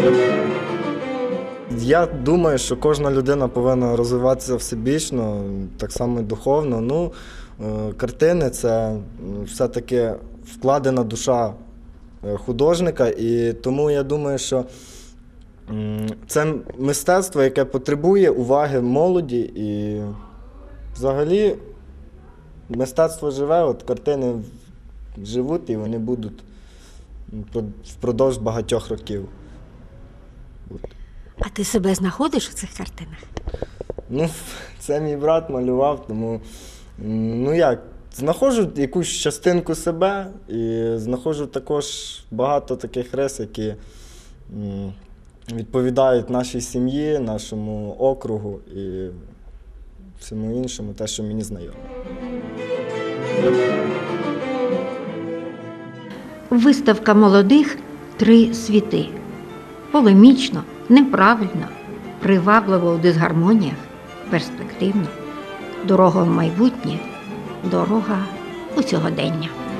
Я думаю, що кожна людина повинна розвиватися всебічно, так само і духовно. Ну, картини – це все-таки вкладена душа художника, і тому я думаю, що це мистецтво, яке потребує уваги молоді, і взагалі мистецтво живе, от картини живуть і вони будуть впродовж багатьох років. А ти себе знаходиш у цих картинах? Ну, це мій брат малював, тому, ну як, знаходжу якусь частинку себе і знаходжу також багато таких рис, які відповідають нашій сім'ї, нашому округу і всьому іншому, те, що мені знайомо. Виставка молодих «Три світи». Полемічно, неправильно, привабливо у дисгармоніях, перспективно. Дорога в майбутнє, дорога у сьогодення.